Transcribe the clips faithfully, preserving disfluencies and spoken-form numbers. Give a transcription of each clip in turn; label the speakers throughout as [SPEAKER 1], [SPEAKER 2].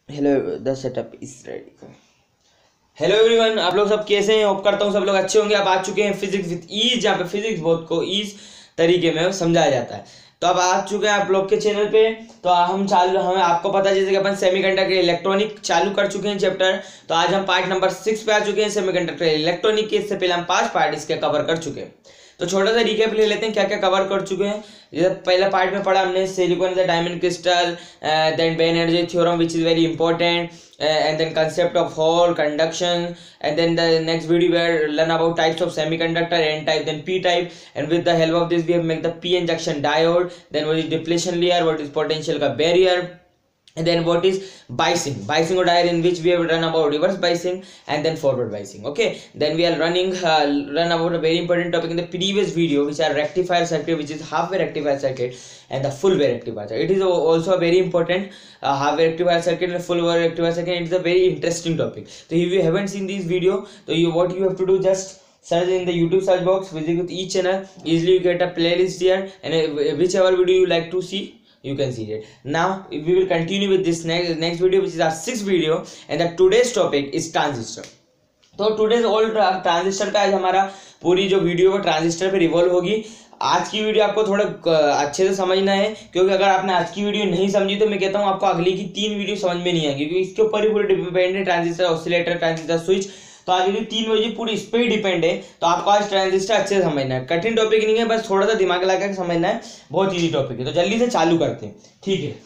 [SPEAKER 1] Hello the setup is ready. Hello everyone, आप लोग सब कैसे हैं? होप करता हूँ सब लोग अच्छे होंगे। आप आ चुके हैं फिजिक्स विद ईज, जहाँ पे फिजिक्स बहुत को ईज तरीके में समझाया जाता है। तो अब आ चुके हैं आप लोग के चैनल पे। तो हम चालू हमें आपको पता है जैसे कि अपन सेमीकंडक्टर इलेक्ट्रॉनिक चालू कर चुके हैं चैप्टर। तो आज हम पार्ट नंबर सिक्स पे आ चुके हैं सेमीकंडक्टर इलेक्ट्रॉनिक के। इससे पहले हम पांच पार्ट इसके कवर कर चुके हैं। तो छोटा सा रिकैप ले लेते हैं क्या क्या कवर कर चुके हैं। जैसे पहला पार्ट में पढ़ा हमने silicon is a diamond crystal, then band energy theorem which is very important, and then concept of hole conduction, and then the next video we learn about types of semiconductor, n type then p type, and with the help of this we have make the p-n junction diode, then what is depletion layer, what is potential ka barrier, and then what is biasing biasing or diode, in which we have run about reverse biasing and then forward biasing. Okay, then we are running uh, run about a very important topic in the previous video, which are rectifier circuit, which is half wave rectifier circuit and the full wave rectifier circuit. It is also a very important uh, half wave rectifier circuit and full wave rectifier circuit. It is a very interesting topic. So if you haven't seen this video, so you what you have to do, just search in the YouTube search box, visit with each channel, easily you get a playlist here, and uh, whichever video you like to see you can see it. Now we will continue with this next next video, which is our sixth video, and the today's topic is transistor. तो today's all transistor का आज हमारा पूरी जो video वो transistor पे revolve होगी। आज की वीडियो आपको थोड़ा अच्छे से समझना है, क्योंकि अगर आपने आज की वीडियो नहीं समझी तो मैं कहता हूँ आपको अगली की तीन वीडियो समझ में नहीं आएगी, क्योंकि इसके ऊपर ही पूरी डिपेंड है ट्रांजिस्टर, ऑसिलेटर, ट्रांजिस्टर, स्विच। तो आज की तीन वीडियो पूरी इस पे ही डिपेंड है। तो आपको आज ट्रांजिस्टर अच्छे से समझना है। कठिन टॉपिक नहीं है, बस थोड़ा सा दिमाग लगा के समझना है। बहुत इजी टॉपिक है। तो जल्दी से चालू करते हैं, ठीक है?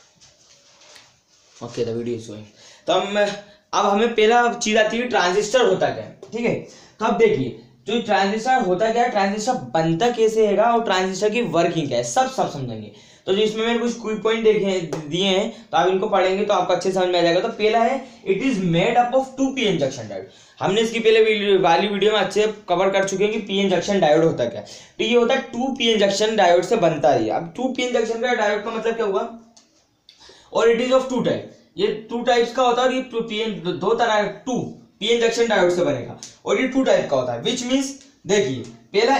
[SPEAKER 1] Okay, the video is going. तो हम अब हमें पहला चीज आती है ट्रांजिस्टर होता क्या है, ठीक है? तो अब देखिए जो ट्रांजिस्टर होता क्या है, ट्रांजिस्टर बनता कैसे है और ट्रांजिस्टर की वर्किंग क्या है, सब सब समझेंगे। तो जो इसमें मैंने कुछ क्विक पॉइंट देखे दिए हैं, तो आप इनको पढ़ेंगे तो आपको अच्छे समझ में आ जाएगा। तो पहला है, it is made up of two P N junction diode. हमने इसकी पहले वाली वीडियो में अच्छे कवर कर चुके हैं कि पी एन जंक्शन डायोड होता क्या है। तो ये होता है two P N junction diode से बनता है। अब टू पी एन जंक्शन का डायोड का मतलब क्या हुआ, और it is of two type. ये टू टाइप्स का होता है, और ये पीएन दो तरह टू पीएन जंक्शन डायोड से बनेगा, और ये टू टाइप का होता है। विच मीन्स देखिए पहला,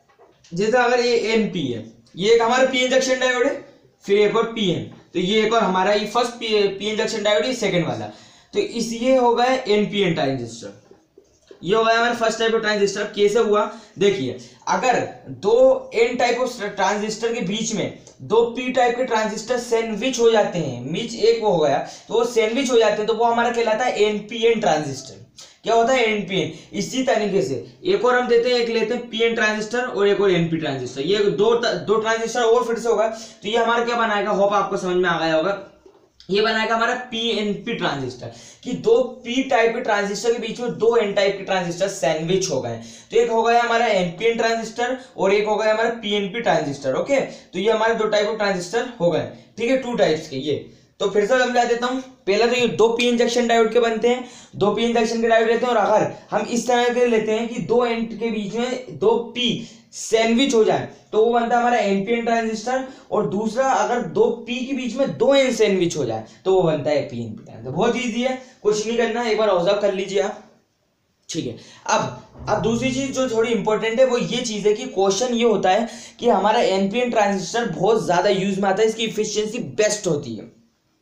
[SPEAKER 1] जैसे अगर ये एन पी है, ये एक हमारा पीएन जंक्शन डायोड है, फिर एक और पीएन, तो ये एक और हमारा ये फर्स्ट पीएन जंक्शन डायोड, ये सेकंड वाला। तो इस ये हो गया एन पी एन ट्रांजिस्टर, ये हो गया हमारा फर्स्ट टाइप ऑफ ट्रांजिस्टर। कैसे हुआ देखिए, अगर दो एन टाइप ऑफ ट्रांजिस्टर के बीच में दो पी टाइप के ट्रांजिस्टर सैंडविच हो जाते हैं, बीच एक वो हो गया तो वो सैंडविच हो जाते हैं, तो वो हमारा कहलाता है एनपीएन ट्रांजिस्टर। क्या होता है? एनपीएन। इसी तरीके से एक और हम देते हैं, एक लेते हैं पीएन ट्रांजिस्टर और एक और एनपी ट्रांजिस्टर। ये दो दो ट्रांजिस्टर और फिर से होगा, तो ये हमारा क्या बनाएगा, होप आपको समझ में आ गया होगा। ये बनाएगा हमारा पीएनपी ट्रांजिस्टर, कि दो पी टाइप के ट्रांजिस्टर के बीच में दो एन टाइप के ट्रांजिस्टर सैंडविच हो गए। तो एक हो गया हमारा एनपीएन ट्रांजिस्टर और एक हो गया हमारा पीएनपी ट्रांजिस्टर। ओके, तो ये हमारे दो टाइप ऑफ ट्रांजिस्टर हो गए, ठीक है, टू टाइप्स के। ये तो फिर से समझा देता हूं। पहला तो ये दो पीएन जंक्शन डायोड के बनते हैं, दो पीएन जंक्शन के डायोड रहते हैं। और अगर हम इस तरह के लेते हैं कि दो एन के बीच में दो पी सैंडविच हो जाए, तो वो बनता है हमारा एनपीएन ट्रांजिस्टर। और दूसरा, अगर दो पी के बीच में दो एन सैंडविच हो जाए तो वो बनता है पीएनपी ट्रांजिस्टर। बहुत इजी है, कुछ नहीं करना, एक बार ऑब्जर्व कर लीजिए आप, ठीक है? अब अब दूसरी चीज जो थोड़ी इंपॉर्टेंट है वो ये चीज है कि क्वेश्चन ये होता है कि हमारा एनपीएन ट्रांजिस्टर बहुत ज्यादा यूज में आता है, इसकी इफिशियंसी बेस्ट होती है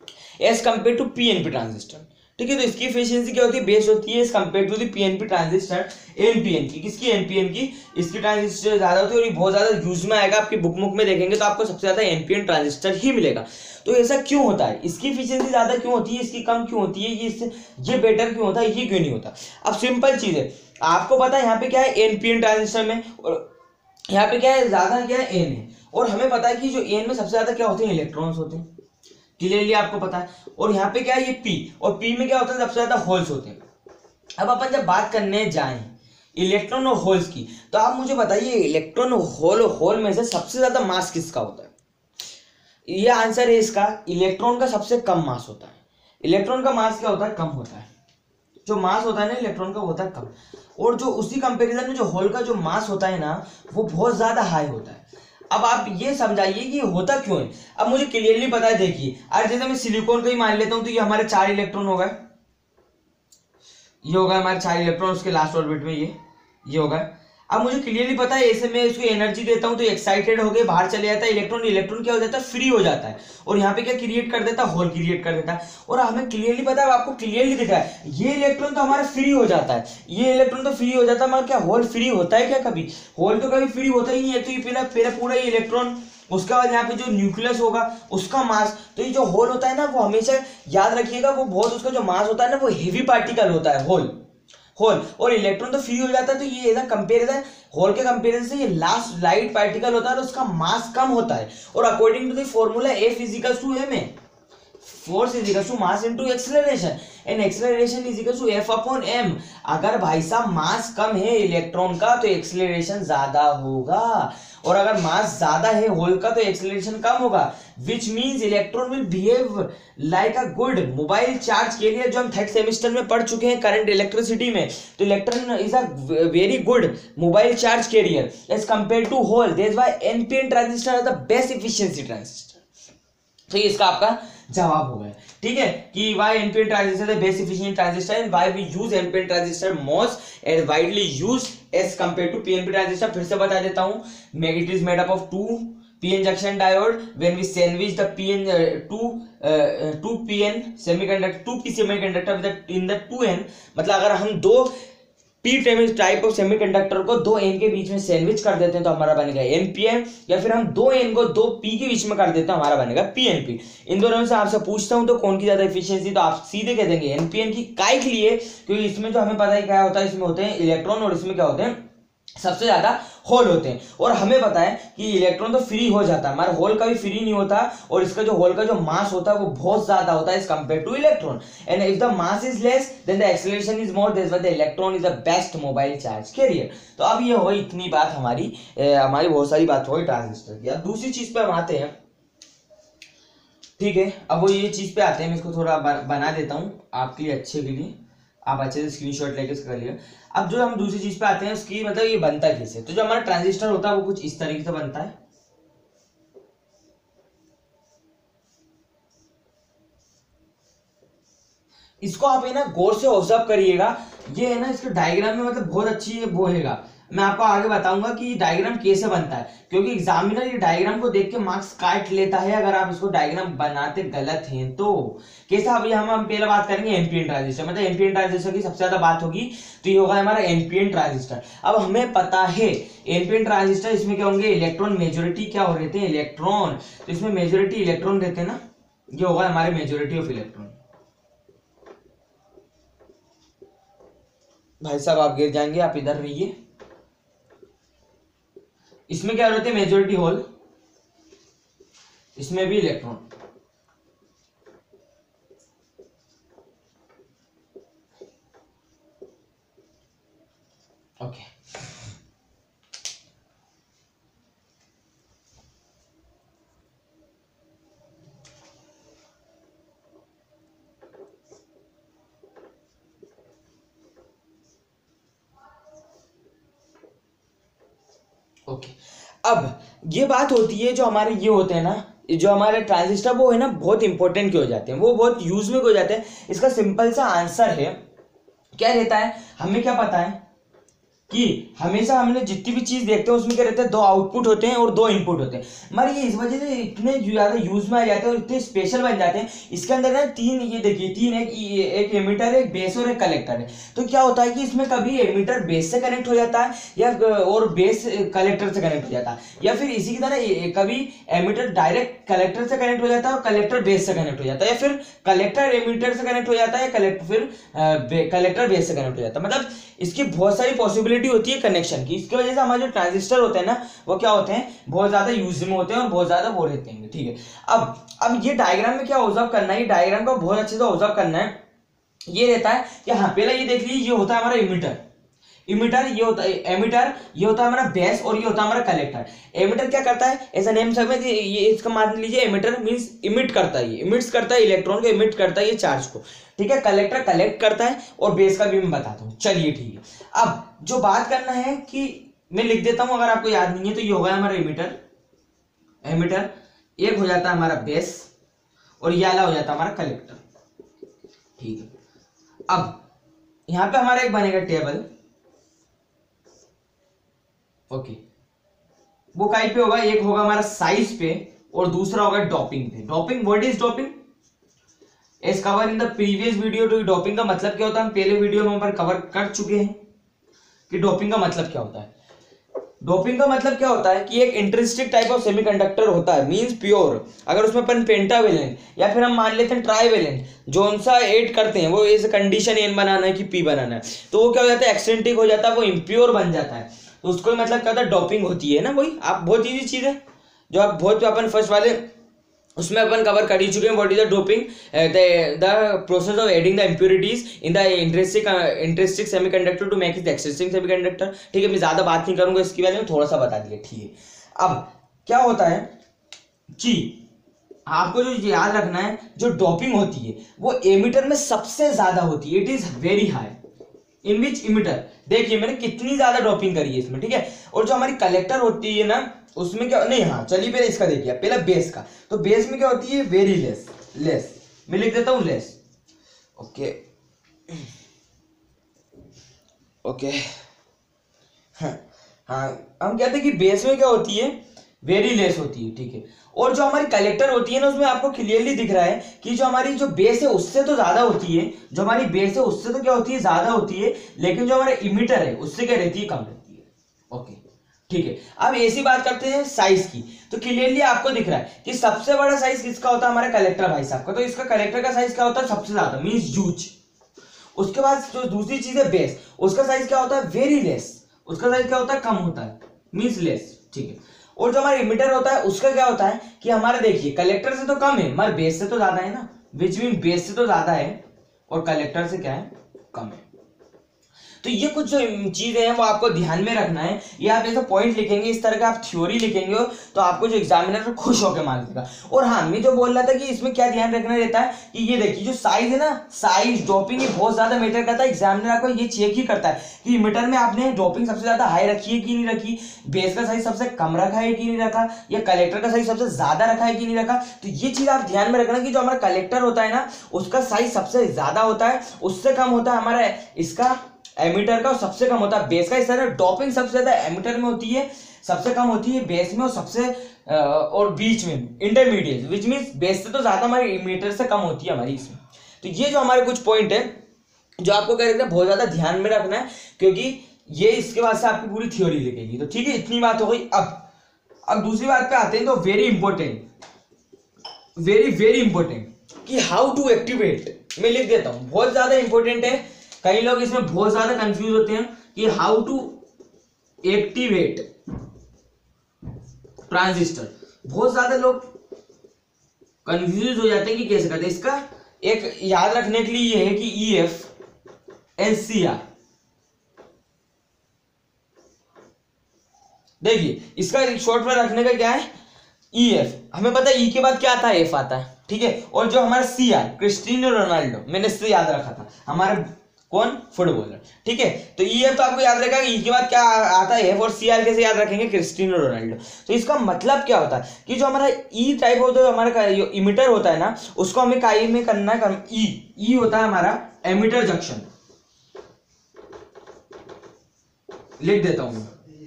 [SPEAKER 1] as compare to PNP transistor, ठीक है? तो इसकी एफिशिएंसी क्या होती है, बेस्ट होती है as compare to the PNP transistor, NPN की। किसकी? एनपीएन की। इसकी ट्रांजिस्टर ज्यादा होती है और ये बहुत ज्यादा यूज में आएगा। आपकी बुक बुक में देखेंगे तो आपको सबसे ज्यादा एनपीएन ट्रांजिस्टर ही मिलेगा। तो ऐसा क्यों होता है, इसकी एफिशिएंसी ज्यादा क्यों होती है, इसकी कम क्यों होती है, ये इससे ये बेटर क्यों होता है, ये क्यों नहीं होता? अब सिंपल चीज है, आपको पता है यहाँ पे क्या है एनपीएन ट्रांजिस्टर में, और यहाँ पे क्या है, ज्यादा क्या है, एन है। और हमें पता है कि जो एन में सबसे ज्यादा क्या होते हैं, इलेक्ट्रॉन्स होते हैं, क्लियरली आपको पता है। और यहाँ पे क्या है, ये पी, और पी में क्या होता है, सबसे ज्यादा होल्स होते हैं। अब अपन जब बात करने जाएं इलेक्ट्रॉन और होल्स की, तो आप मुझे बताइए इलेक्ट्रॉन और होल होल में से सबसे ज्यादा मास किसका होता है? ये आंसर है इसका, इलेक्ट्रॉन का सबसे कम मास होता है। इलेक्ट्रॉन का मास क्या होता है, कम होता है। जो मास होता है ना इलेक्ट्रॉन का होता है कम, और जो उसी कंपेरिजन में जो होल का जो मास होता है ना, वो बहुत ज्यादा हाई होता है। अब आप ये समझाइए कि होता क्यों है। अब मुझे क्लियरली पता है, देखिए आज जैसे मैं सिलिकॉन को ही मान लेता हूं, तो ये हमारे चार इलेक्ट्रॉन हो गए, ये होगा हमारे चार इलेक्ट्रॉन, उसके लास्ट ऑर्बिट में ये ये होगा। अब मुझे क्लियरली पता है ऐसे मैं इसको एनर्जी देता हूं तो एक्साइटेड हो गए, बाहर चले जाता है इलेक्ट्रॉन, इलेक्ट्रॉन क्या हो जाता है, फ्री हो जाता है, और यहाँ पे क्या क्रिएट कर देता है, होल क्रिएट कर देता है। और हमें क्लियरली पता है, आपको क्लियरली दिख रहा है, ये इलेक्ट्रॉन तो हमारा फ्री हो जाता है, ये इलेक्ट्रॉन तो फ्री हो जाता है, मगर क्या होल फ्री होता है क्या कभी? होल तो कभी फ्री होता ही नहीं है। तो ये पहला पहला पूरा ये इलेक्ट्रॉन, उसके बाद यहाँ पे जो न्यूक्लियस होगा उसका मास, तो ये जो होल होता है ना वो हमेशा याद रखिएगा, वो बहुत उसका जो मास होता है ना वो हेवी पार्टिकल होता है होल होल और इलेक्ट्रॉन तो फ्री हो जाता है। तो ये ऐसा कंपेरिजन, होल के कंपेरिजन से ये लास्ट लाइट पार्टिकल होता है और उसका मास कम होता है। और according to the formula F is equal to M A, force is equal to mass into acceleration, and acceleration is equal to F upon M. अगर भाई साहब मास कम है इलेक्ट्रॉन का तो एक्सेलरेशन ज्यादा होगा, और अगर मास ज्यादा है होल का तो एक्सेलरेशन कम होगा, which means electron will behave like a good mobile charge carrier, जो हम थर्ड सेमेस्टर में पढ़ चुके हैं करंट इलेक्ट्रिसिटी में। तो electron is a very good mobile charge carrier as compare to hole, that's why NPN transistor are the best efficiency transistor. तो ये इसका आपका जवाब हो गया, ठीक है, कि why NPN transistor is the best efficient transistor and why we use NPN transistor most and widely used as compared to P N P transistor। फिर से बता देता हूँ, it is made up of two P N junction diode when we sandwich the P N uh, two uh, two P N semiconductor two P semiconductor with the in the two N, मतलब अगर हम दो P type of semiconductor को दो N के बीच में sandwich कर देते हैं तो हमारा बनेगा एनपीएन, या फिर हम दो एन को दो पी के बीच में कर देते हैं हमारा बनेगा पीएनपी। इन दोनों में से आपसे पूछता हूं तो कौन की ज्यादा एफिशिएंसी, तो आप सीधे कह देंगे एनपीएन की। काय के लिए? क्योंकि इसमें जो हमें पता है क्या होता है, इसमें होते हैं इलेक्ट्रॉन और इसमें क्या होते हैं, सबसे ज्यादा होल होते हैं। और हमें पता है कि इलेक्ट्रॉन तो फ्री हो जाता है, हमारा होल कभी फ्री नहीं होता, और इसका जो होल का जो मास होता है वो बहुत ज्यादा होता है as compare to electron, and if the mass is less then the acceleration is more, that's why the electron is the best mobile charge carrier. तो अब ये हो गई इतनी बात हमारी, ए, हमारी बहुत सारी बात हो गई ट्रांजिस्टर की। अब दूसरी चीज पे हम आते हैं, ठीक है। अब वो ये चीज पे आते हैं, मैं इसको थोड़ा बना देता हूँ आपके लिए अच्छे के लिए, आप अच्छे से स्क्रीनशॉट लेके कर लिया। अब जो हम दूसरी चीज पे आते हैं उसकी मतलब ये बनता कैसे, तो जो हमारा ट्रांजिस्टर होता है वो कुछ इस तरीके से बनता है। इसको आप है ना गौर से ऑब्जर्व करिएगा, ये है ना इसके डायग्राम में मतलब बहुत अच्छी वो हैगा, मैं आपको आगे बताऊंगा कि डायग्राम कैसे बनता है, क्योंकि एग्जामिनर ये डायग्राम को देख के मार्क्स काट लेता है अगर आप इसको डायग्राम बनाते गलत हैं तो। कैसा? अभी हम हम पहले बात करेंगे एनपीएन ट्रांजिस्टर, मतलब एनपीएन ट्रांजिस्टर की सबसे ज्यादा बात होगी तो ये होगा हमारा एनपीएन ट्रांजिस्टर। अब हमें पता है एनपीएन ट्रांजिस्टर, इसमें क्या होंगे, इलेक्ट्रॉन मेजोरिटी क्या हो रहते हैं, इलेक्ट्रॉन, तो इसमें मेजोरिटी इलेक्ट्रॉन रहते हैं ना, ये होगा हमारे मेजोरिटी ऑफ इलेक्ट्रॉन। भाई साहब आप गिर जाएंगे, आप इधर रहिए। इसमें क्या रहते हैं, मेजोरिटी होल, इसमें भी इलेक्ट्रॉन। Okay, okay okay. अब ये बात होती है, जो हमारे ये होते हैं ना, जो हमारे ट्रांजिस्टर वो है ना बहुत इंपॉर्टेंट क्यों हो जाते हैं, वो बहुत यूज में हो जाते हैं। इसका सिंपल सा आंसर है, क्या रहता है, हमें क्या पता है कि हमेशा हमने जितनी भी चीज देखते हैं उसमें क्या रहता है, दो आउटपुट होते हैं और दो इनपुट होते हैं, मगर ये इस वजह से इतने ज्यादा यूज में आ जाते हैं और इतने स्पेशल बन जाते हैं। इसके अंदर ना तीन, ये देखिए तीन, एक एक एमिटर, एक बेस और एक कलेक्टर है। तो क्या होता है कि इसमें कभी एमिटर बेस से कनेक्ट हो जाता है या और बेस कलेक्टर से कनेक्ट हो जाता है, या फिर इसी की तरह कभी एमिटर डायरेक्ट कलेक्टर से कनेक्ट हो जाता है और कलेक्टर बेस से कनेक्ट हो जाता है, या फिर कलेक्टर एमिटर से कनेक्ट हो जाता है, कलेक्टर फिर कलेक्टर बेस से कनेक्ट हो जाता है। मतलब इसकी बहुत सारी पॉसिबिलिटी होती है कनेक्शन की। इसकी वजह से हमारे जो ट्रांजिस्टर होते हैं ना वो क्या होते हैं, बहुत ज्यादा यूज में होते हैं और बहुत ज्यादा वो रहते हैं, ठीक है। अब अब ये डायग्राम में क्या ऑब्जर्व करना है, ये डायग्राम को बहुत अच्छे से ऑब्जर्व करना है। ये रहता है कि हाँ पहला ये देख लीजिए, ये होता है हमारा इमिटर, इमिटर ये होता है, एमिटर ये होता है हमारा बेस और ये होता है हमारा कलेक्टर। एमिटर क्या करता है, ऐसा नेम समझ, ये इसका मान लीजिए एमिटर मींस इमिट करता है, ये इमिट्स करता है इलेक्ट्रॉन को, इमिट करता है ये चार्ज को, ठीक है। कलेक्टर कलेक्ट करता है और बेस का भी मैं बताता हूँ, चलिए ठीक है। अब जो बात करना है कि मैं लिख देता हूं अगर आपको याद नहीं है, तो ये होगा हमारा एमिटर, एमिटर एक हो जाता है हमारा बेस और ये वाला हो जाता है हमारा कलेक्टर, ठीक है। अब यहां पे हमारा एक बनेगा टेबल, ओके, वो काई पे होगा, एक होगा हमारा साइज पे और दूसरा होगा डोपिंग पे। Doping, what is doping? As cover in the previous video. तो डोपिंग का मतलब क्या होता है हम पहले वीडियो में पर कवर कर चुके हैं कि डोपिंग का मतलब क्या होता है। डोपिंग का मतलब क्या होता है कि एक इंट्रिंसिक टाइप ऑफ सेमीकंडक्टर होता है, मींस प्योर, अगर उसमें अपन पेंटावेलेंट या फिर हम मान लेते हैं ट्राइवेलेंट जोन सा ऐड करते हैं, वो इस कंडीशन एन बनाना है कि पी बनाना है, तो वो क्या हो जाता है, एक्सटेंटिक हो जाता है, वो इम्प्योर बन जाता है। तो उसको मतलब क्या होता है, डोपिंग होती है ना। वही आप बहुत ईजी चीज है जो आप बहुत अपन फर्स्ट वाले उसमें अपन कवर कर ही चुके हैं। What is the doping? The process of adding the impurities in the intrinsic intrinsic semiconductor to make it extrinsic semiconductor. ठीक है, मैं ज्यादा बात नहीं करूंगा इसके बारे में, थोड़ा सा बता दिया। ठीक है, अब क्या होता है कि आपको जो याद रखना है, जो डोपिंग होती है वो एमिटर में सबसे ज्यादा होती है। It is very high in which emitter. देखिए मैंने कितनी ज्यादा डोपिंग करी है इसमें, ठीक है। और जो हमारी कलेक्टर होती है ना उसमें क्या नहीं, हाँ चलिए पहले इसका देखिए, पहले बेस का। तो बेस में क्या होती है, वेरी लेस, लेस मैं लिख देता हूं लेस। ओके ओके हाँ हाँ हम कहते हैं कि बेस में क्या होती है, वेरी लेस होती है, ठीक है। और जो हमारी कलेक्टर होती है ना उसमें आपको क्लियरली दिख रहा है कि जो हमारी जो बेस है उससे तो ज्यादा होती है, जो हमारी बेस है उससे तो क्या होती है, ज्यादा होती है, लेकिन जो हमारा इमिटर है उससे क्या रहती है, कम रहती है। ओके ठीक है, अब ऐसी बात करते हैं साइज की। तो क्लियरली आपको दिख रहा है कि सबसे बड़ा साइज किसका होता है, हमारा कलेक्टर भाई साहब का। तो इसका कलेक्टर का साइज क्या होता है, सबसे ज्यादा, मींस ह्यूज। उसके बाद जो दूसरी चीज है बेस, उसका साइज क्या होता है, वेरी लेस। उसका साइज क्या होता है, कम होता है, मींस लेस, ठीक है। और जो हमारा इमिटर होता है उसका क्या होता है कि हमारा देखिए कलेक्टर से तो कम है मगर बेस से तो ज्यादा है ना, विच मीन बेस से तो ज्यादा है और कलेक्टर से क्या है, कम है। तो ये कुछ जो चीजें हैं वो आपको ध्यान में रखना है। ये आप ऐसा पॉइंट लिखेंगे, इस तरह का आप थ्योरी लिखेंगे तो आपको जो एग्जामिनर खुश होकर मार्क्स देगा। और हाँ मैं जो बोल रहा था कि इसमें क्या ध्यान रखना रहता है कि ये देखिए जो साइज है ना, साइज डोपिंग ये बहुत ज्यादा मैटर करता है। एग्जामिनर आपको ये चेक ही करता है कि मीटर में आपने डोपिंग सबसे ज्यादा हाई रखी है कि नहीं रखी, बेस का साइज सबसे कम रखा है कि नहीं रखा, या कलेक्टर का साइज सबसे ज्यादा रखा है कि नहीं रखा। तो ये चीज आप ध्यान में रखना कि जो हमारा कलेक्टर होता है ना उसका साइज सबसे ज्यादा होता है, उससे कम होता है हमारा इसका एमिटर का, और सबसे कम होता है बेस का। इस तरह डोपिंग सबसे ज्यादा एमिटर में होती है, सबसे कम होती है बेस में, और सबसे और बीच में इंटरमीडिएट, विच मींस बेस से तो ज्यादा हमारे एमिटर से कम होती है हमारी इसमें। तो ये जो हमारे कुछ पॉइंट है जो आपको कह रहे थे बहुत ज्यादा ध्यान में रखना है, क्योंकि ये इसके बाद से आपकी पूरी थ्योरी लिखेगी। तो ठीक है, इतनी बात हो गई। अब अब दूसरी बात पे आते हैं। तो very important, very very important कि हाउ टू एक्टिवेट। मैं लिख देता हूं, बहुत ज्यादा इंपॉर्टेंट है। कई लोग इसमें बहुत ज्यादा कंफ्यूज होते हैं कि हाउ टू एक्टिवेट ट्रांजिस्टर। बहुत ज्यादा लोग कंफ्यूज हो जाते हैं कि कैसे करते हैं। इसका एक याद रखने के लिए ये है कि E F L C R. देखिए इसका शॉर्ट में रखने का क्या है, ई एफ। हमें पता है ई के बाद क्या आता है, एफ आता है, ठीक है। और जो हमारा सी आर, क्रिस्टियानो रोनाल्डो, मैंने इससे याद रखा था, हमारे कौन, फुटबॉलर, ठीक है। तो ई एफ तो आपको याद रखा, ई के बाद क्या आता है, और सी आर कैसे याद रखेंगे, क्रिस्टियानो रोनाल्डो। तो इसका मतलब क्या होता है कि जो हमारा ई टाइप होता है, हमारा इमिटर होता है ना, उसको हमें काई में करना है, ई ई होता है हमारा एमिटर जंक्शन, लिख देता हूं।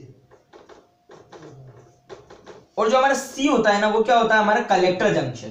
[SPEAKER 1] और जो हमारा सी होता है ना वो क्या होता है, हमारा कलेक्टर जंक्शन।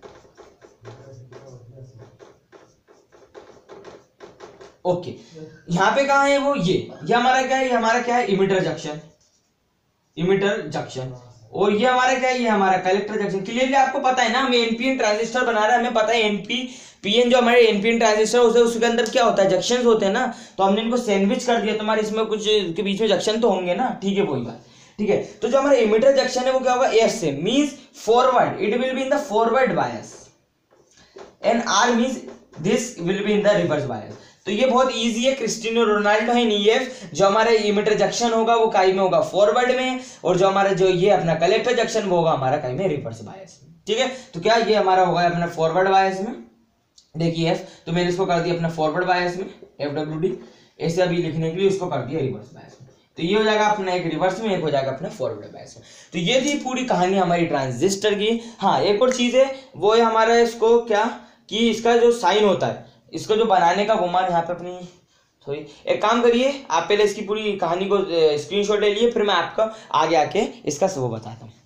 [SPEAKER 1] Okay okay. यहाँ पे कहा है वो, ये ये हमारा क्या है, ये हमारा क्या है, इमिटर जंक्शन, इमिटर जंक्शन। और ये हमारा क्या है, ये हमारा कलेक्टर जंक्शन। क्लियरली आपको पता है ना, हम एनपीएन ट्रांजिस्टर बना रहे हैं, हमें पता है एनपी पीएन जो हमारे एनपीएन ट्रांजिस्टर होते हैं उसके अंदर क्या होता है, जंक्शंस होते हैं ना। तो हमने इनको सैंडविच कर दिया, तुम्हारे इसमें कुछ के बीच में जंक्शन तो होंगे ना, ठीक है, वही बात, ठीक है। तो जो हमारा इमिटर जंक्शन है वो क्या होगा, एफ से, means forward, it will be in the forward bias, and R means this will be in the reverse bias. तो ये बहुत इजी है, क्रिस्टियानो रोनाल्डो है ई एफ। जो हमारा इमिटर जंक्शन होगा वो काई में होगा, फॉरवर्ड में, और जो हमारा जो ये अपना कलेक्टर जंक्शन वो होगा हमारा काई में, रिवर्स बायस में, ठीक है। तो क्या ये हमारा होगा अपना फॉरवर्ड बायस में, देखिए एफ, तो मैंने इसको कर दिया अपना फॉरवर्ड बायस में, एफ डब्ल्यू डी, ऐसे अभी लिखने के लिए उसको कर दिया रिवर्स बायस में। तो ये हो जाएगा अपना एक रिवर्स में, एक हो जाएगा अपना फॉरवर्ड बायस में। तो ये थी पूरी कहानी हमारी ट्रांजिस्टर की। हाँ एक और चीज है, वो है हमारा इसको क्या कि इसका जो साइन होता है, इसको जो बनाने का गुमान यहाँ पे अपनी सॉरी एक काम करिए, आप पहले इसकी पूरी कहानी को स्क्रीनशॉट ले लिए, फिर मैं आपको आगे आके इसका वो बताता हूँ।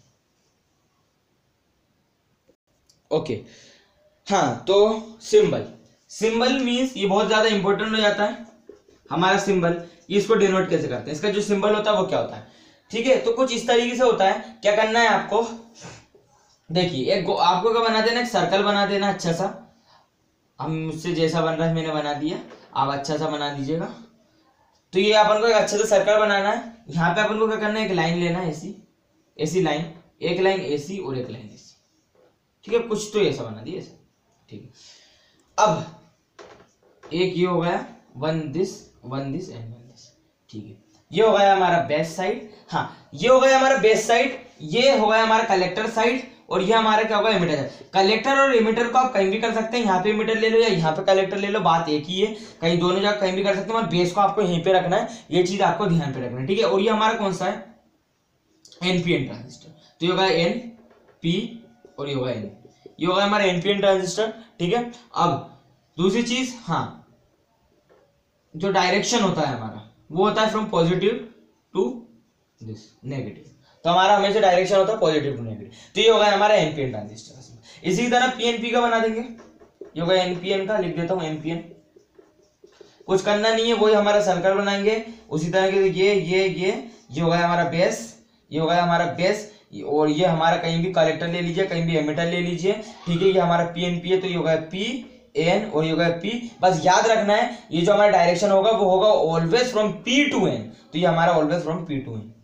[SPEAKER 1] ओके हाँ, तो सिंबल सिंबल मीन्स ये बहुत ज्यादा इंपॉर्टेंट हो जाता है हमारा सिंबल। इसको डिनोट कैसे करते हैं, इसका जो सिंबल होता है वो क्या होता है, ठीक है। तो कुछ इस तरीके से होता है। क्या करना है आपको, देखिए एक आपको क्या बना देना, एक सर्कल बना देना अच्छा सा। हम मुझसे जैसा बन रहा है मैंने बना दिया, आप अच्छा सा बना दीजिएगा। तो ये अपन को एक अच्छा सा सर्कल बनाना है। यहाँ पे अपन को क्या करना है, एक लाइन लेना है ऐसी ऐसी लाइन, एक लाइन ऐसी और एक लाइन ऐसी, ठीक है। कुछ तो ऐसा बना दिया ऐसा, ठीक है। अब एक ये हो गया one this one this and one this, ठीक है। ये हो गया हमारा बेस साइड, हाँ ये हो गया हमारा बेस साइड, ये हो गया हमारा कलेक्टर साइड, और ये हमारा क्या होगा इमीटर। कलेक्टर और इमीटर को आप कहीं भी कर सकते हैं, यहाँ पे इमीटर ले लो या यहाँ पे कलेक्टर ले लो, बात एक ही है। कहीं दोनों जगह कहीं भी कर सकते हैं, और बेस को आपको यहीं पे रखना है, ये चीज आपको ध्यान पे रखना है, ठीक है। और ये हमारा कौन सा है, एनपीएन ट्रांजिस्टर। तो ये होगा एन पी और ये होगा एन, ये होगा हमारा एनपीएन ट्रांजिस्टर, ठीक है। अब दूसरी चीज, हाँ जो डायरेक्शन होता है हमारा वो होता है from positive to this negative. तो हमारा हमेशा डायरेक्शन होता है पॉजिटिव टू नेगेटिव। तो ये होगा हमारा एनपीएन ट्रांजिस्टर। इसी तरह पीएनपी का बना देंगे, ये होगा एनपीएन का, लिख देता हूं एनपीएन। कुछ करना नहीं है, वही हमारा सर्कल बनाएंगे उसी तरह के। ये ये ये ये होगा हमारा बेस, ये होगा हमारा बेस, और ये हमारा कहीं भी कलेक्टर ले लीजिए, कहीं भी एमिटर ले लीजिए, ठीक है। ये हमारा पीएनपी है, तो ये होगा पी एन और ये होगा पी। बस याद रखना है ये जो हमारा डायरेक्शन होगा वो होगा always from P to N, तो ये हमारा always from P to N,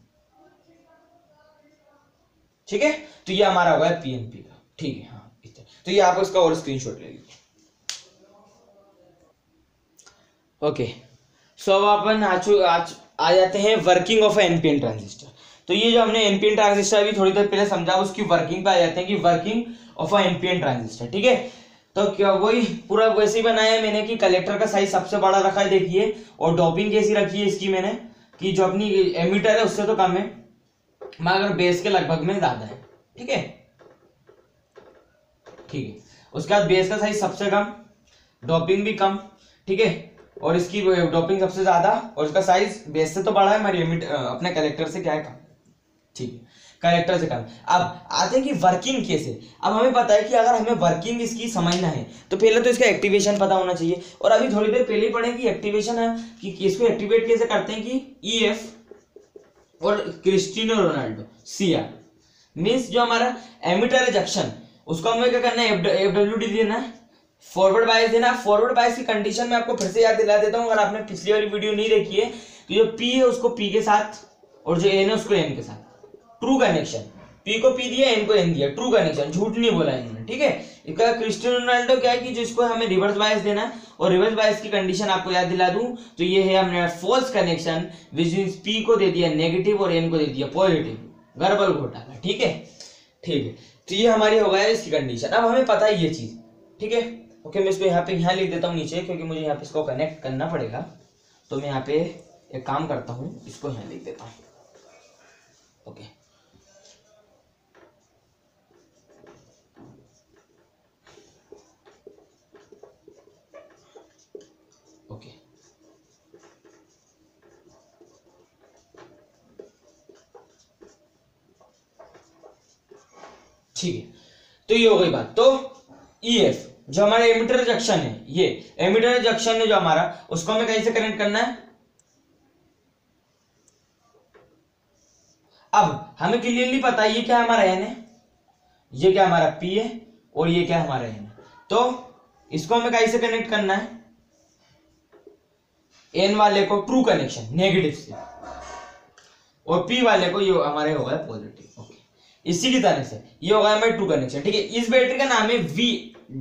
[SPEAKER 1] ठीक है। तो ये हमारा होगा पीएनपी का, ठीक है। हाँ इस तरह, तो ये आप उसका और स्क्रीनशॉट ले लीजिए। ओके सो अब अपन आज आज आ जाते हैं वर्किंग ऑफ एनपीएन ट्रांजिस्टर। तो ये जो हमने एनपीएन ट्रांजिस्टर अभी थोड़ी देर पहले समझा, उसकी वर्किंग पे आ जाते हैं कि working of a NPN transistor, ठीक है। तो क्या वही पूरा वैसे ही बनाया है मैंने कि कलेक्टर का साइज सबसे बड़ा रखा है, देखिए, और डॉपिंग कैसी रखी है इसकी मैंने कि जो अपनी एमीटर है उससे तो कम है, मगर बेस के लगभग में ज्यादा है, ठीक है ठीक है। उसके बाद बेस का साइज सबसे कम, डॉपिंग भी कम, ठीक है, और इसकी डॉपिंग सबसे ज्यादा, और इसका साइज बेस से तो बड़ा है, हमारी एमीटर अपने कलेक्टर से क्या है कम, ठीक है, कलेक्टर से कम। अब आते हैं कि वर्किंग कैसे। अब हमें पता है कि अगर हमें वर्किंग इसकी समझना है तो पहले तो इसका एक्टिवेशन पता होना चाहिए, और अभी थोड़ी देर पहले ही पढ़े कि एक्टिवेशन है कि इसको एक्टिवेट कैसे करते हैं कि ई एफ और Cristiano Ronaldo C R means जो हमारा एमिटर है जंक्शन, उसको हमें क्या करना है, एफ डब्ल्यू डी देना है, फॉरवर्ड बायस देना। फॉरवर्ड बायस की कंडीशन में आपको फिर से याद दिला देता हूं, अगर आपने पिछली वाली वीडियो नहीं देखी है तो जो पी है उसको पी के साथ और जो एन है उसको एन के साथ, ट्रू कनेक्शन। पी को पी दिया, एन को एन दिया, ट्रू कनेक्शन, झूठ नहीं बोला इन्होंने, ठीक है। इसका क्रिस्टियानो रोनाल्डो क्या है कि जिसको हमें रिवर्स बायस देना है, और रिवर्स बायस की कंडीशन आपको याद दिला दूं तो ये है हमने false connection, which means P को दे दिया नेगेटिव और एन को दे दिया पॉजिटिव, गड़बड़ घोटाला, ठीक है ठीक है। तो ये हमारी हो गया इसकी कंडीशन। अब हमें पता है ये चीज, ठीक है। ओके मैं इसको यहाँ पे यहाँ लिख देता हूँ नीचे, क्योंकि मुझे यहाँ पे इसको कनेक्ट करना पड़ेगा, तो मैं यहाँ पे एक काम करता हूँ, इसको यहाँ लिख देता हूँ। ओके ओके ठीक है। तो ये हो गई बात। तो ई एफ जो हमारा एमिटर जंक्शन है, ये एमिटर जंक्शन है जो हमारा, उसको हमें कहीं से कनेक्ट करना है। अब हमें क्लियरली पता है ये क्या हमारा एन है, ये क्या हमारा पी है, और ये क्या हमारा एन है। तो इसको हमें कहीं से कनेक्ट करना है, एन वाले को ट्रू कनेक्शन नेगेटिव से, और पी वाले को ये हमारे होगा पॉजिटिव। ओके इसी की तरह से ये होगा हमारे ट्रू कनेक्शन, ठीक है। इस बैटरी का नाम है वी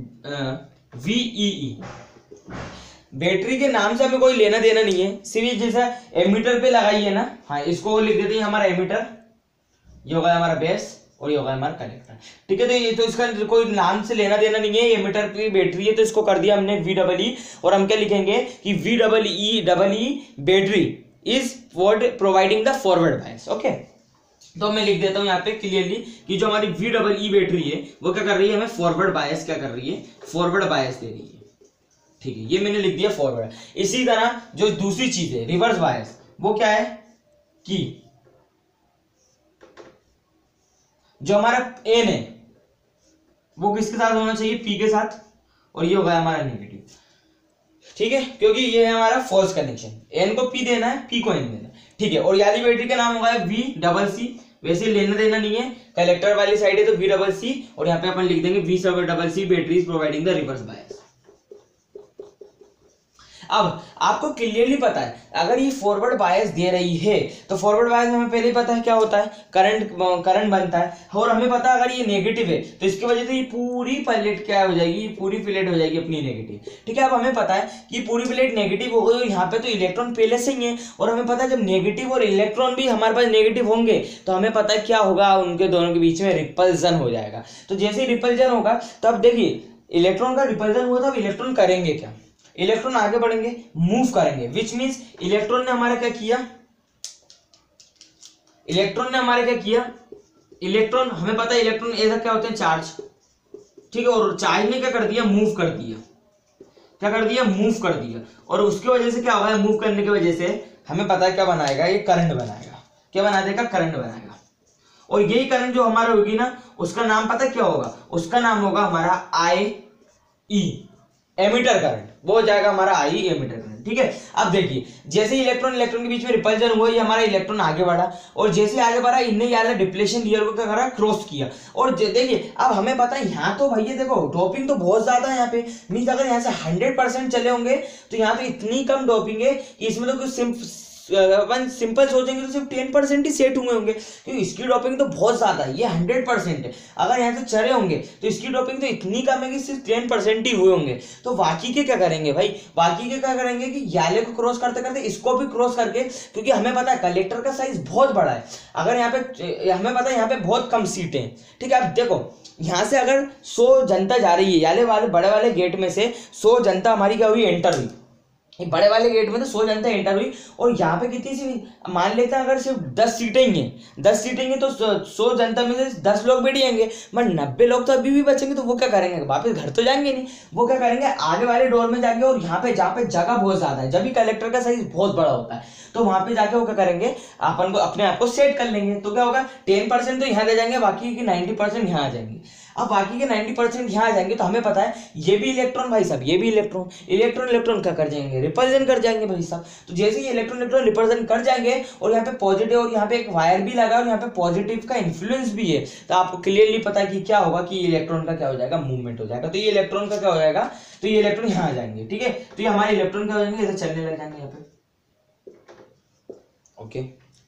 [SPEAKER 1] वीईई। बैटरी के नाम से हमें कोई लेना देना नहीं है, सिर्फ जैसा एमीटर पे लगाई है ना, हाँ इसको लिख देते हैं हमारा एमीटर, ये होगा हमारा बेस और ये होगा हमारा कलेक्टर, ठीक है। तो ये तो इसका कोई नाम से लेना देना नहीं है, एमीटर की बैटरी है तो इसको कर दिया हमने वी डबल ई, और हम क्या लिखेंगे कि V double E double E battery is what providing the forward bias. Okay तो मैं लिख देता हूं यहाँ पे क्लियरली कि जो हमारी वी डबल ई बैटरी है वो क्या कर रही है, हमें फॉरवर्ड बायस क्या कर रही है, फॉरवर्ड बायस दे रही है, ठीक है, ये मैंने लिख दिया फॉरवर्ड। इसी तरह जो दूसरी चीज है रिवर्स बायस, वो क्या है कि जो हमारा एन है वो किसके साथ होना चाहिए, पी के साथ, और ये होगा हमारा नेगेटिव, ठीक है, क्योंकि ये है हमारा फॉल्स कनेक्शन। एन को पी देना है, पी को एन देना है, ठीक है। और याली बैटरी का नाम होगा वी डबल सी, वैसे लेना देना नहीं है, कलेक्टर वाली साइड है तो वी डबल सी, और यहाँ पे अपन लिख देंगे V double C battery is providing the reverse bias. अब आपको क्लियरली पता है अगर ये फॉरवर्ड बायस दे रही है तो फॉरवर्ड बायस हमें पहले ही पता है क्या होता है, करंट करंट बनता है, और हमें पता है अगर ये नेगेटिव है तो इसकी वजह से ये पूरी प्लेट क्या हो जाएगी, ये पूरी प्लेट हो जाएगी अपनी नेगेटिव, ठीक है। अब हमें पता है कि पूरी प्लेट नेगेटिव हो गई, और यहाँ पे तो इलेक्ट्रॉन पहले से ही है, और हमें पता है जब नेगेटिव और इलेक्ट्रॉन भी हमारे पास नेगेटिव होंगे तो हमें पता है क्या होगा, उनके दोनों के बीच में रिपल्जन हो जाएगा। तो जैसे ही रिपल्जन होगा तब देखिए इलेक्ट्रॉन का रिपल्जन हुआ तब इलेक्ट्रॉन करेंगे क्या, इलेक्ट्रॉन आगे बढ़ेंगे, मूव करेंगे, विच मींस इलेक्ट्रॉन ने हमारा क्या किया, इलेक्ट्रॉन ने हमारा क्या किया, इलेक्ट्रॉन हमें पता है इलेक्ट्रॉन ऐसा क्या होते हैं, चार्ज, ठीक है, और चार्ज ने क्या कर दिया, मूव कर दिया, क्या कर दिया, मूव कर दिया, और उसकी वजह से क्या होगा, मूव करने की वजह से हमें पता है क्या बनाएगा, ये करंट बनाएगा, क्या बना देगा, करंट बनाएगा, और यही करंट जो हमारा होगी ना उसका नाम पता क्या होगा, उसका नाम होगा हमारा आई ई, एमिटर करंट, वो हो जाएगा हमारा आई एमिटर करंट, ठीक है। अब देखिए जैसे इलेक्ट्रॉन इलेक्ट्रॉन के बीच में रिपल्जन हुआ, ये हमारा इलेक्ट्रॉन आगे बढ़ा, और जैसे आगे बढ़ा इनने यार डिप्लेशन लेयर को क्या करा, क्रॉस किया, और देखिए अब हमें पता है यहाँ तो भैया देखो डोपिंग तो बहुत ज्यादा है यहाँ पे, मीन्स अगर यहाँ से हंड्रेड परसेंट चले होंगे तो यहाँ तो इतनी कम डोपिंग है कि इसमें तो कुछ अपन सिंपल सोचेंगे तो सिर्फ टेन परसेंट ही सेट हुए होंगे, क्योंकि इसकी डोपिंग तो बहुत ज्यादा है, ये हंड्रेड परसेंट है, अगर यहाँ से चढ़े होंगे तो इसकी डोपिंग तो इतनी कम है कि सिर्फ टेन परसेंट ही हुए होंगे। तो बाकी के क्या करेंगे भाई, बाकी के क्या करेंगे कि याले को क्रॉस करते करते इसको भी क्रॉस करके, क्योंकि हमें पता है कलेक्टर का साइज बहुत बड़ा है, अगर यहाँ पे हमें पता है यहाँ पे बहुत कम सीटें हैं, ठीक है। अब देखो यहाँ से अगर सौ जनता जा रही है, याले वाले बड़े वाले गेट में से सौ जनता हमारी क्या हुई, एंटर हुई, बड़े वाले गेट में तो सौ जनता एंटर हुई, और यहाँ पे कितनी सी, मान लेते हैं अगर सिर्फ दस सीटें ही हैं, दस सीटें हैं तो सौ जनता में से दस लोग बैठ जाएंगे, मगर नब्बे लोग तो अभी भी बचेंगे, तो वो क्या करेंगे, वापस घर तो जाएंगे नहीं, वो क्या करेंगे आगे वाले डोर में जाके, और यहाँ पे जहाँ पे जगह बहुत ज्यादा है, जब भी कलेक्टर का साइज बहुत बड़ा होता है तो वहां पे जाके वो क्या करेंगे, अपन को अपने आप को सेट कर लेंगे, तो क्या होगा, टेन परसेंट तो यहाँ दे जाएंगे, बाकी की नाइन्टी परसेंट यहाँ आ जाएंगे। अब बाकी के नाइन्टी परसेंट यहाँ आ जाएंगे तो हमें पता है ये भी इलेक्ट्रॉन भाई साहब, ये भी इलेक्ट्रॉन, इलेक्ट्रॉन इलेक्ट्रॉन क्या कर जाएंगे, रिपल्जन कर जाएंगे भाई साहब। तो जैसे ही इलेक्ट्रॉन इलेक्ट्रॉन रिपल्जन कर जाएंगे, और यहाँ पे पॉजिटिव, और यहाँ पे एक वायर भी लगा, और यहाँ पे पॉजिटिव का इन्फ्लुएंस भी है, तो आपको क्लियरली पता है कि क्या होगा, कि इलेक्ट्रॉन का क्या हो जाएगा, मूवमेंट हो जाएगा, तो ये इलेक्ट्रॉन का क्या हो जाएगा, तो ये इलेक्ट्रॉन यहाँ आ जाएंगे, ठीक है, तो ये हमारे इलेक्ट्रॉन क्या हो जाएंगे, ऐसे चलने लग जाएंगे यहाँ पे, okay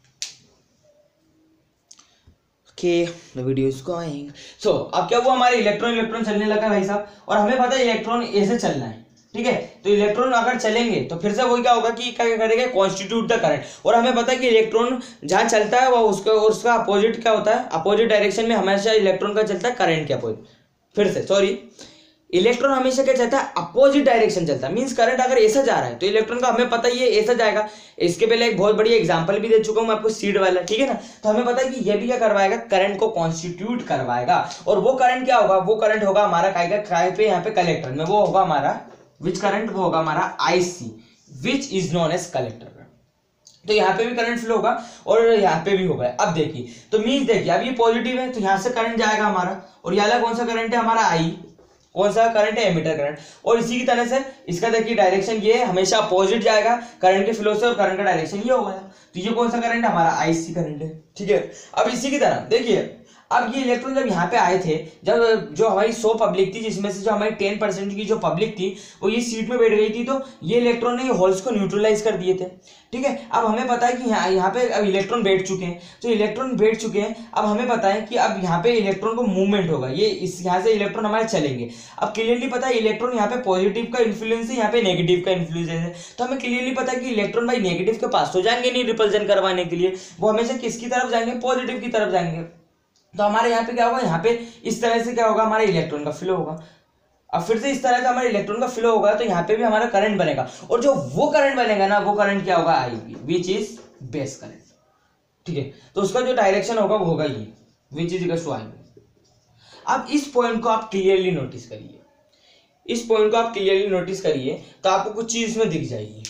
[SPEAKER 1] Okay, the video is going. So, अब क्या हुआ, हमारे इलेक्ट्रॉन इलेक्ट्रॉन चलने लगा भाई साहब, और हमें पता है इलेक्ट्रॉन ऐसे चलना है, ठीक है। तो इलेक्ट्रॉन अगर चलेंगे तो फिर से वही क्या होगा कि क्या करेगा, कॉन्स्टिट्यूट द करंट, और हमें पता है कि इलेक्ट्रॉन जहाँ चलता है वो उसका उसका अपोजिट क्या होता है, अपोजिट डायरेक्शन में हमेशा इलेक्ट्रॉन का चलता है करंट के अपोजिट, फिर से सॉरी इलेक्ट्रॉन हमेशा क्या चलता है, अपोजिट डायरेक्शन चलता है, मींस करंट अगर ऐसा जा रहा है तो इलेक्ट्रॉन का हमें पता ही है ऐसा जाएगा। इसके पहले एक बहुत बड़ी एग्जांपल भी दे चुका हूं मैं आपको, सीड वाला, ठीक है ना। तो हमें पता है कि ये भी क्या करवाएगा, करंट को कॉन्स्टिट्यूट करवाएगा, और वो करंट क्या होगा, वो करंट होगा हमारा काय का काय पे, यहाँ पे कलेक्टर में, वो होगा हमारा विच करंट, वो होगा हमारा I C, which is known as collector. तो यहाँ पे भी करंट फ्लो होगा और यहाँ पे भी होगा। अब देखिए तो मींस देखिए अब ये पॉजिटिव है तो यहाँ से करंट जाएगा हमारा, और ये वाला कौन सा करंट है हमारा आई, कौन सा करंट है, एमिटर करंट, और इसी की तरह से इसका देखिए डायरेक्शन ये हमेशा अपोजिट जाएगा करंट के फ्लो से, और करंट का डायरेक्शन ये होगा, तो ये कौन सा करंट है हमारा आईसी करंट है, ठीक है। अब इसी की तरह देखिए अब ये इलेक्ट्रॉन जब यहाँ पे आए थे, जब जो हमारी सौ पब्लिक थी जिसमें से जो हमारी टेन परसेंट की जो पब्लिक थी वो ये सीट में बैठ गई थी, तो ये इलेक्ट्रॉन ने ये होल्स को न्यूट्रलाइज कर दिए थे, ठीक है। अब हमें पता है कि यहाँ यहाँ पे अब इलेक्ट्रॉन बैठ चुके हैं, तो इलेक्ट्रॉन बैठ चुके हैं, अब हमें पता है कि अब यहाँ पे इलेक्ट्रॉन को मूवमेंट होगा, ये इस यहाँ से इलेक्ट्रॉन हमारे चलेंगे। अब क्लियरली पता है इलेक्ट्रॉन यहाँ पे पॉजिटिव का इन्फ्लुएंस है, यहाँ पे नेगेटिव का इन्फ्लुएंस है, तो हमें क्लियरली पता है कि इलेक्ट्रॉन भाई नेगेटिव के पास तो जाएंगे नहीं रिपल्जन करवाने के लिए, वो हमेशा किसकी तरफ जाएंगे, पॉजिटिव की तरफ जाएंगे। तो हमारे यहाँ पे क्या होगा, यहाँ पे इस तरह से क्या होगा, हमारे इलेक्ट्रॉन का फ्लो होगा। अब फिर से इस तरह का हमारे इलेक्ट्रॉन का फ्लो होगा तो यहाँ पे भी हमारा करंट बनेगा, और जो वो करंट बनेगा ना वो करंट क्या होगा, I V, which is base current, ठीक है। तो उसका जो डायरेक्शन होगा वो होगा ये, which is equal to I V. अब इस पॉइंट को आप क्लियरली नोटिस करिए, इस पॉइंट को आप क्लियरली नोटिस करिए तो आपको कुछ चीज इसमें दिख जाएगी।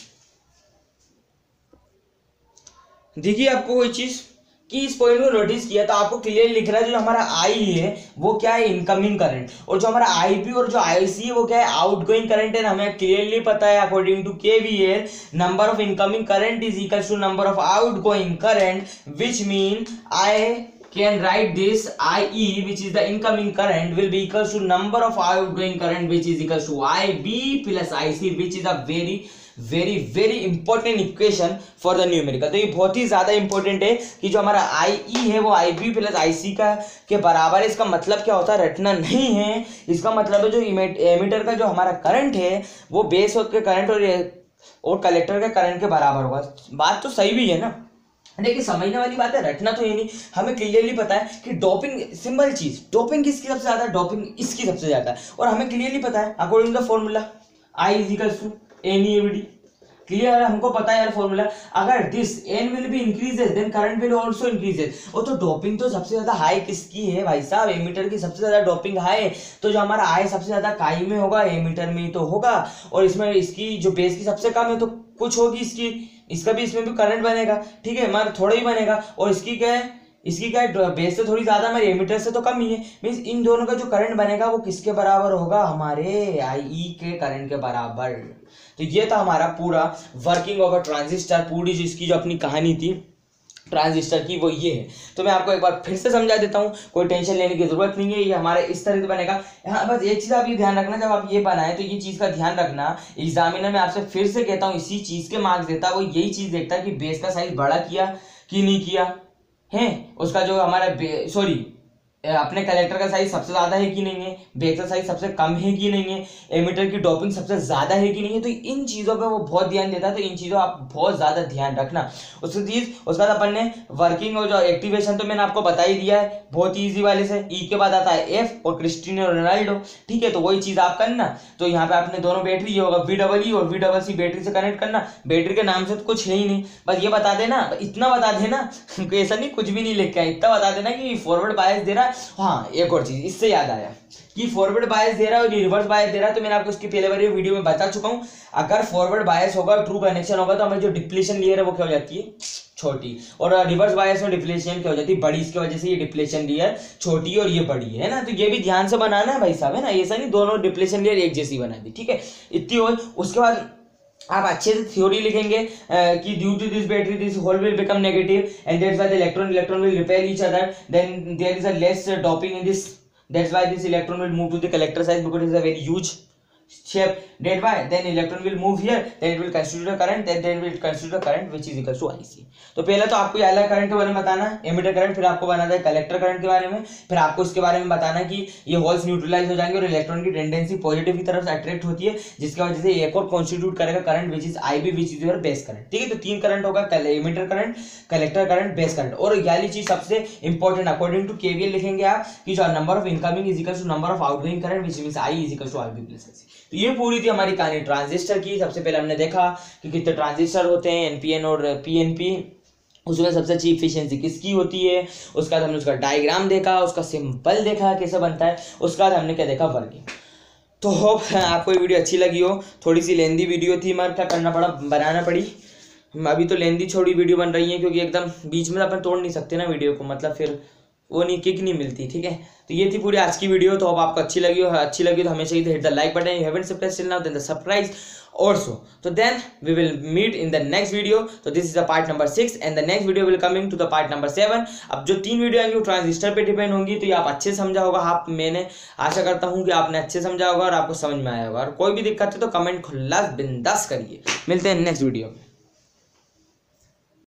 [SPEAKER 1] देखिए आपको कोई चीज कि इस पॉइंट को नोटिस किया तो आपको क्लियरली लिख रहा है जो हमारा आई है वो क्या है, इनकमिंग करंट, और जो हमारा आईपी और जो आईसी है वो क्या है, आउटगोइंग करंट है। हमें क्लियरली पता है according to KVL number of incoming current is equal to number of outgoing current, which mean I can write this I E which is the incoming current will be equal to number of outgoing current which is equal to I B plus I C, which is a very very very important equation for the numerical। तो ये बहुत ही ज्यादा important है कि जो हमारा I E है वो I B plus I C का के बराबर है। इसका मतलब क्या होता है, रटना नहीं है, इसका मतलब है जो एमीटर का जो हमारा करंट है वो बेस के करंट और और कलेक्टर के करंट के बराबर होगा। बात तो सही भी है ना, देखिए समझने वाली बात है, रटना तो ये नहीं। हमें क्लियरली पता है कि डोपिंग सिंपल चीज, डोपिंग किसकी सबसे ज्यादा, डोपिंग इसकी सबसे ज्यादा है, और हमें क्लियरली पता है according to the formula I is equal to N E D. Clear है, हमको पता है यार फॉर्मूला, अगर this N will be increases then current will also increases. और तो डोपिंग तो सबसे ज्यादा हाई किसकी है भाई साहब, एमीटर की सबसे ज्यादा डोपिंग हाई, तो जो हमारा आई सबसे ज्यादा काई में होगा, एमीटर में तो होगा, और इसमें इसकी जो बेस की सबसे कम है तो कुछ होगी इसकी, इसका भी इसमें भी करंट बनेगा, ठीक है, हमारा थोड़ा ही बनेगा, और इसकी क्या है, इसकी क्या है, बेस से थोड़ी ज्यादा, हमारे एमीटर से तो कम ही है। मींस इन दोनों का जो करंट बनेगा वो किसके बराबर होगा, हमारे आई ई के करंट के बराबर। तो ये था हमारा पूरा वर्किंग ऑफ अ ट्रांजिस्टर, पूरी जो इसकी जो अपनी कहानी थी ट्रांजिस्टर की वो ये है। तो मैं आपको एक बार फिर से समझा देता हूँ, कोई टेंशन लेने की जरूरत नहीं है, ये हमारे इस तरह से बनेगा। यहाँ बस एक चीज आप ये ध्यान रखना, जब आप ये बनाए तो ये चीज का ध्यान रखना, एग्जामिनर में आपसे फिर से कहता हूँ इसी चीज के मार्क्स देता, वो यही चीज देखता कि बेस का साइज बड़ा किया कि नहीं किया है, उसका जो हमारा सॉरी अपने कलेक्टर का साइज सबसे ज्यादा है कि नहीं है, बेस का साइज सबसे कम है कि नहीं है, एमीटर की डोपिंग सबसे ज्यादा है कि नहीं है। तो इन चीजों पे वो बहुत ध्यान देता है, तो इन चीजों आप बहुत ज्यादा ध्यान रखना। उसकी चीज उसके बाद अपन ने वर्किंग और जो एक्टिवेशन तो मैंने आपको बता ही दिया है बहुत ही ईजी वाले से। ई के बाद आता है एफ और क्रिस्टियानो रोनाल्डो, ठीक है, तो वही चीज आप करना। तो यहाँ पे आपने दोनों बैटरी ये होगा वी डबल ई और वी डबल सी बैटरी से कनेक्ट करना। बैटरी के नाम से तो कुछ है ही नहीं, बस ये बता देना, इतना बता देना ऐसा नहीं कुछ भी नहीं लिख के, इतना बता देना कि फॉरवर्ड बायस दे रहा है। हाँ एक और चीज इससे याद आया कि फॉरवर्ड बायस दे रहा है और रिवर्स बायस दे रहा है, तो मैंने आपको इसकी पहले बार वीडियो में बता चुका हूं। अगर फॉरवर्ड बायस होगा, ट्रू कनेक्शन होगा, तो हमें जो डिप्लेशन लेयर है वो क्या हो जाती है, छोटी, और रिवर्स बायस में डिप्लेशन क्या हो जाती है, बड़ी। इसकी वजह से ये डिप्लेशन लेयर छोटी और ये बड़ी है ना, तो ये भी ध्यान से बनाना है भाई साहब, है ना, ऐसा नहीं दोनों डिप्लेशन लेयर एक जैसी बना दी, ठीक है, इतनी हो। उसके बाद आप अच्छे से थ्योरी लिखेंगे कि due to this battery this hole will become negative and that's why the electron electron will repel each other, then there is a less doping in this, that's why this electron will move to the collector side because it is a very huge shape, that why then electron will move here, then it will constitute a current, then then it will constitute a current which is equal to I C। तो पहले तो आपको LR current के बारे में बताना, ammeter current, फिर आपको बताना है कलेक्टर करंट के बारे में, फिर आपको इसके बारे में बताना कि ये होल्स न्यूट्रलाइज हो जाएंगे और इलेक्ट्रॉन की टेंडेंसी पॉजिटिव की तरफ से अट्रैक्ट होती है, जिसकी वजह से एक और कॉन्स्टिट्यूट करेगा current which is IB which is your base current, ठीक है। तो तीन करंट होगा, emitter current, collector current, base current. और ये चीज सबसे इंपॉर्टेंट अकॉर्डिंग टू केवीएल लिखेंगे आप कि जो number of incoming is equal to number of outgoing current which means I is equal to RB plus I C. तो ये पूरी थी हमारी कहानी ट्रांजिस्टर की। सबसे पहले हमने देखा कि कितने ट्रांजिस्टर होते हैं, एनपीएन और पीएनपी, उसमें सबसे अच्छी इफिशिएंसी किसकी होती है, उसके बाद हमने उसका डायग्राम देखा, उसका सिंपल देखा कैसे बनता है, उसके बाद हमने क्या देखा, वर्किंग। तो होप आपको ये वीडियो अच्छी लगी हो, थोड़ी सी लेंदी वीडियो थी, मगर क्या करना पड़ा, बनाना पड़ी। अभी तो लेंदी छोड़ी वीडियो बन रही है क्योंकि एकदम बीच में अपन तोड़ नहीं सकते ना वीडियो को, मतलब फिर वो नहीं किक नहीं मिलती, ठीक है। तो ये थी पूरी आज की वीडियो। तो अब आपको अच्छी लगी हो, अच्छी लगी तो हमेशा hit the like button, you haven't subscribed till now then the subscribe also, so then we will meet in the next video। so this is the part number six and the next video will coming to the part number seven। अब जो तीन video आएंगी वो transistor पे depend होंगी, तो ये आप अच्छे समझा होगा, आप मैंने आशा करता हूँ कि आपने अच्छे समझा होगा और आपको समझ में आया होगा। और कोई भी दिक्कत है तो कमेंट खुला बिंदास करिए। मिलते हैं नेक्स्ट वीडियो में।